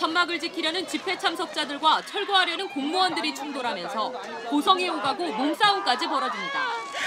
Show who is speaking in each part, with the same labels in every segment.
Speaker 1: 천막을 지키려는 집회 참석자들과 철거하려는 공무원들이 충돌하면서 고성이 오가고 몸싸움까지 벌어집니다.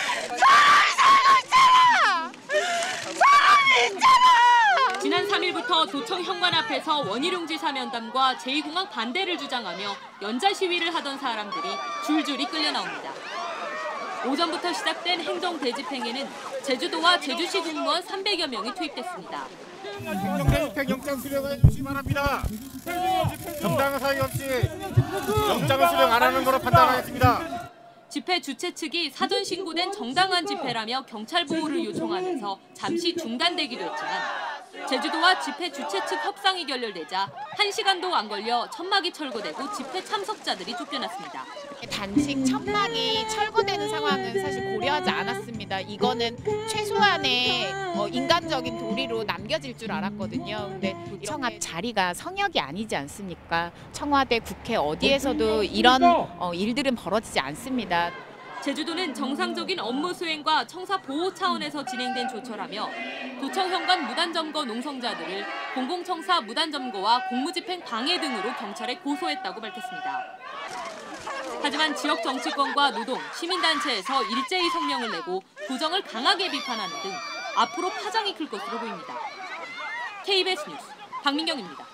Speaker 1: 지난 3일부터 도청 현관 앞에서 원희룡지 사면담과 제2공항 반대를 주장하며 연자 시위를 하던 사람들이 줄줄이 끌려 나옵니다. 오전부터 시작된 행정 대집행에는 제주도와 제주시 공무원 300여 명이 투입됐습니다.
Speaker 2: 행정대집행 영장 수령해 주시기 바랍니다. 정당한 사유 없이 영장을 수령 안 하는 것으로 판단하겠습니다.
Speaker 1: 집회 주최 측이 사전 신고된 정당한 집회라며 경찰 보호를 요청하면서 잠시 중단되기도 했지만 제주도와 집회 주최 측 협상이 결렬되자 1시간도 안 걸려 천막이 철거되고 집회 참석자들이 쫓겨났습니다.
Speaker 3: 단식 천막이 철거되는 상황은 사실 고려하지 않았습니다. 이거는 최소한의 인간적인 도리로 남겨질 줄 알았거든요. 근데 도청 앞 자리가 성역이 아니지 않습니까? 청와대, 국회 어디에서도 이런 일들은 벌어지지 않습니다.
Speaker 1: 제주도는 정상적인 업무 수행과 청사 보호 차원에서 진행된 조처라며 도청 현관 무단 점거 농성자들을 공공청사 무단 점거와 공무집행 방해 등으로 경찰에 고소했다고 밝혔습니다. 하지만 지역 정치권과 노동, 시민단체에서 일제히 성명을 내고 도정을 강하게 비판하는 등 앞으로 파장이 클 것으로 보입니다. KBS 뉴스 박민경입니다.